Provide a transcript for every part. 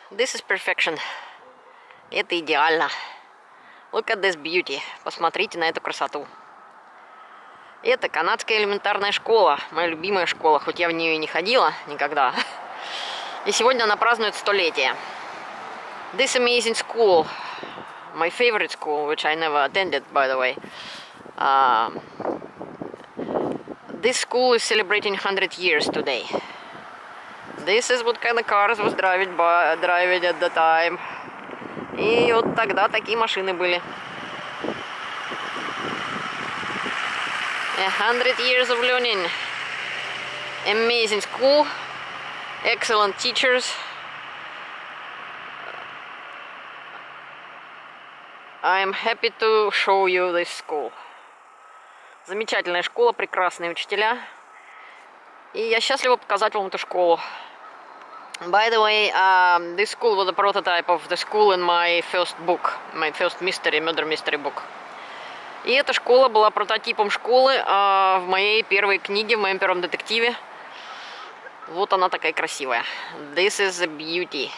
This is perfection. Это идеально. Look at this beauty. Посмотрите на эту красоту. Это канадская элементарная школа. Моя любимая школа, хоть я в нее и не ходила никогда. И сегодня она празднует 100-летие. This amazing school, my favorite school, which I never attended, by the way. This school is celebrating 100 years today. This is what kind of cars was driving at the time. И вот тогда такие машины были. 100 years of learning. Amazing school. Excellent teachers. I am happy to show you this school. Замечательная школа, прекрасные учителя. И я счастлива показать вам эту школу. By the way, this school was a prototype of the school in my first book, my first murder mystery book. И эта школа была прототипом школы в моей первой книге, в моем первом детективе. Вот она такая красивая. This is a beauty.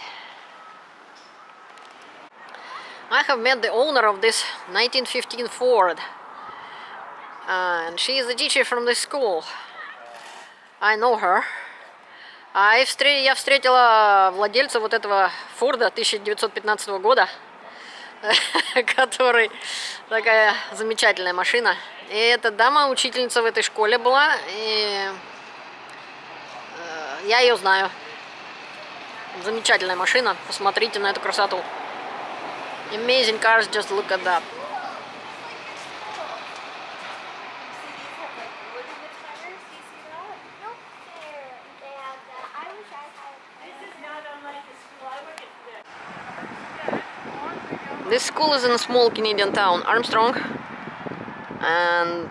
I have met the owner of this 1915 Ford. And she is a teacher from this school. I know her. Я встретила владельца вот этого Форда 1915 года, который такая замечательная машина. И эта дама учительница в этой школе была, и я ее знаю. Замечательная машина. Посмотрите на эту красоту. Amazing cars, just look at that. This school is in a small Canadian town, Armstrong, and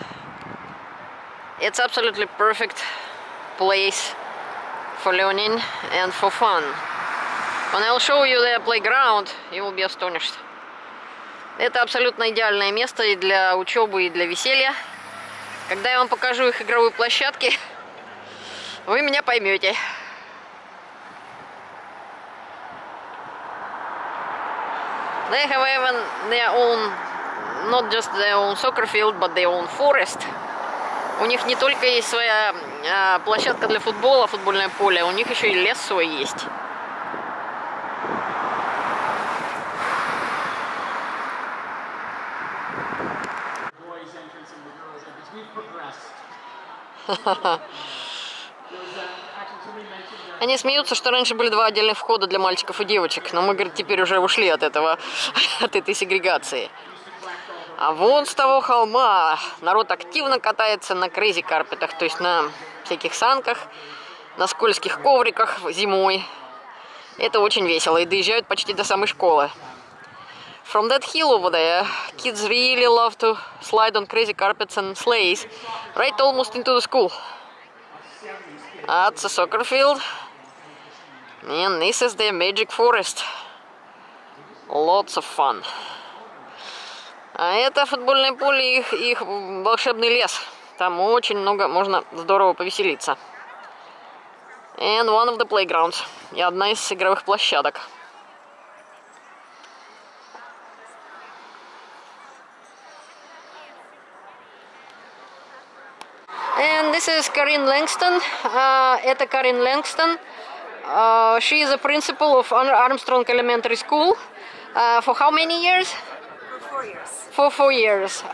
it's absolutely perfect place for learning and for fun. When I'll show you their playground, you will be astonished. Это абсолютно идеальное место и для учебы, и для веселья. Когда я вам покажу их игровые площадки, вы меня поймете. They have even their own, not just their own soccer field, but their own forest. У них не только есть своя площадка для футбола, футбольное поле, у них еще и лес свой есть. Они смеются, что раньше были 2 отдельных входа для мальчиков и девочек, но мы, говорит, теперь уже ушли от этого, от этой сегрегации. А вон с того холма народ активно катается на крейзи-карпетах, то есть на всяких санках, на скользких ковриках зимой. Это очень весело, и доезжают почти до самой школы. From that hill over there, kids really love to slide on crazy carpets and sleighs, right almost into the school. That's a soccer field. And this is their magic forest. Lots of fun. А это футбольное поле, их волшебный лес. Там очень много, можно здорово повеселиться. And one of the playgrounds. И одна из игровых площадок. And this is Corinne Langston. Это Corinne Langston. She is a principal of Armstrong Elementary School. For how many years? For 4 years. For 4 years.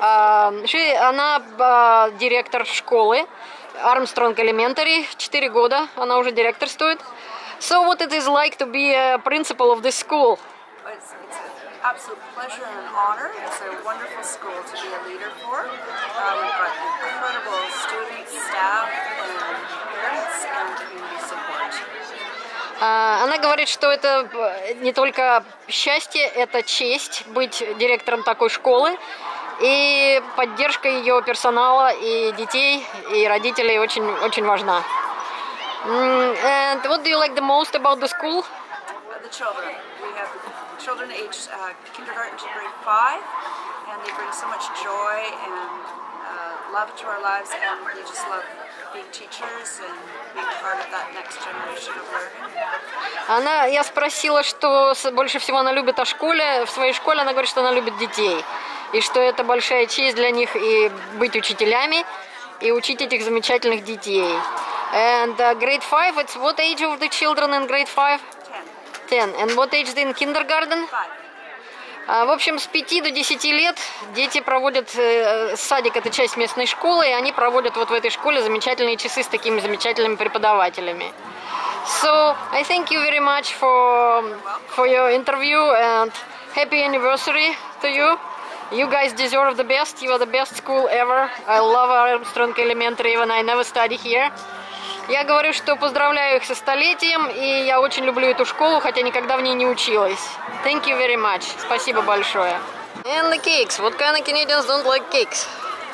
Она директор школы Armstrong Elementary. 4 года она уже директорствует. So what it is like to be a principal of this school? It's an absolute pleasure and an honor. It's a wonderful school to be a leader for. We've got incredible students, staff, and parents, and community support. Она говорит, что это не только счастье, это честь быть директором такой школы. И поддержка ее персонала, и детей, и родителей очень важна. And what do you like the most about the school? The children. We have children aged kindergarten to grade 5, and they bring so much joy and love to our lives, and we just love being teachers and be part of that next generation of learning. Я спросила, что больше всего она любит о школе. В своей школе она говорит, что она любит детей. И что это большая честь для них и быть учителями, и учить этих замечательных детей. And grade 5, it's what age of the children in grade 5? 10. And what age in kindergarten? 5. В общем, с 5 до 10 лет дети проводят, садик это часть местной школы, и они проводят вот в этой школе замечательные часы с такими замечательными преподавателями. So, I thank you very much for your interview and happy anniversary to you. You guys deserve the best. You are the best school ever. I love Armstrong Elementary, even I never study here. Я говорю, что поздравляю их со столетием, и я очень люблю эту школу, хотя никогда в ней не училась. Thank you very much. Спасибо большое. And the cakes. What kind of Canadians don't like cakes?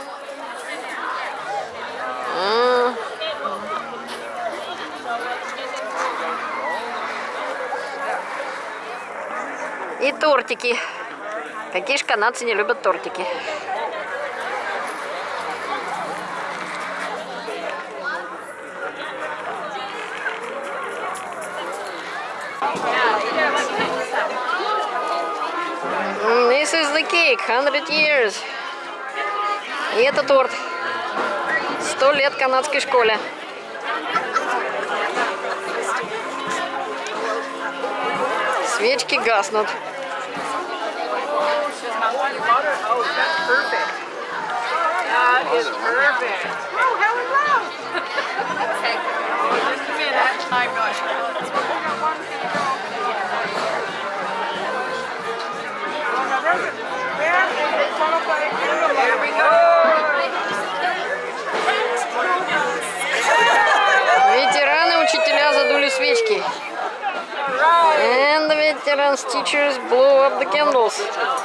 И тортики. Какие же канадцы не любят тортики? This is the cake, 100 years. И это торт. 100 лет канадской школе. Свечки гаснут. Ветераны, учителя задули свечки. And the veterans teachers blow up the candles.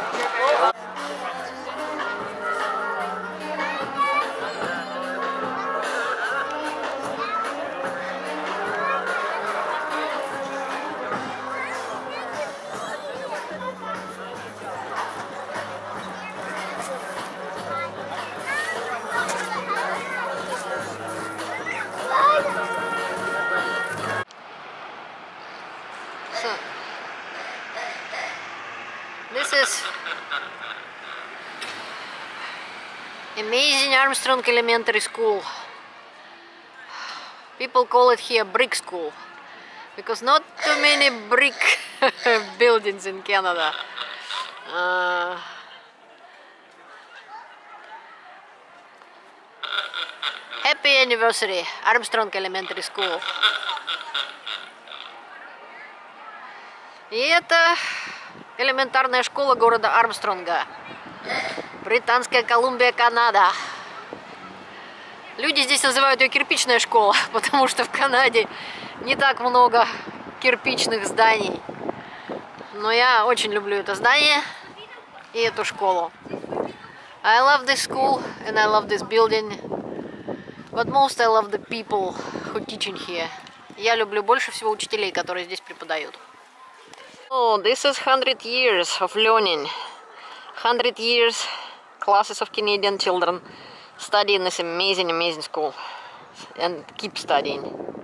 So, this is amazing Armstrong Elementary School. People call it here brick school because not too many brick buildings in Canada. Happy anniversary, Armstrong Elementary School. И это элементарная школа города Армстронга, Британская Колумбия, Канада. Люди здесь называют ее кирпичная школа, потому что в Канаде не так много кирпичных зданий. Но я очень люблю это здание и эту школу. I love this school and I love this building, but most I love the people who teaching here. Я люблю больше всего учителей, которые здесь преподают. Oh, this is 100 years of learning. 100 years classes of Canadian children study in this amazing, amazing school and keep studying.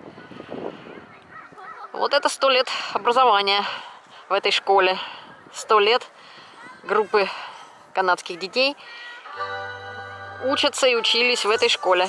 Вот это 100 лет образования в этой школе. 100 лет группы канадских детей учатся и учились в этой школе.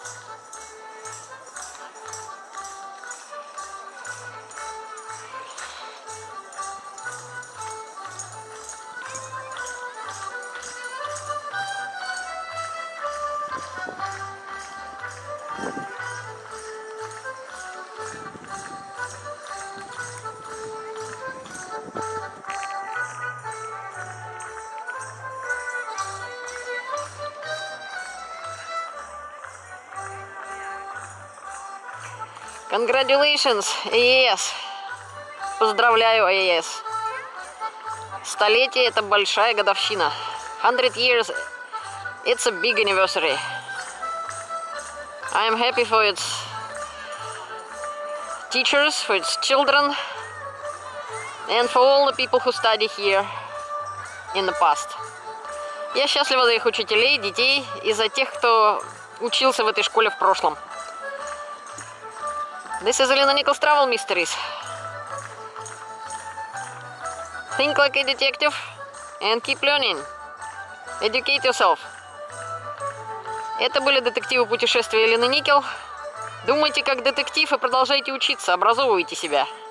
Congratulations, AES! Поздравляю, AES! Столетие — это большая годовщина. 100 years, it's a big anniversary. I am happy for its teachers, for its children, and for all the people who study here in the past. Я счастлива за их учителей, детей и за тех, кто учился в этой школе в прошлом. This is Elena Nichols Travel Mysteries. Think like a detective and keep learning. Educate yourself. Это были детективы путешествия Елены Никел. Думайте как детектив и продолжайте учиться, образовывайте себя.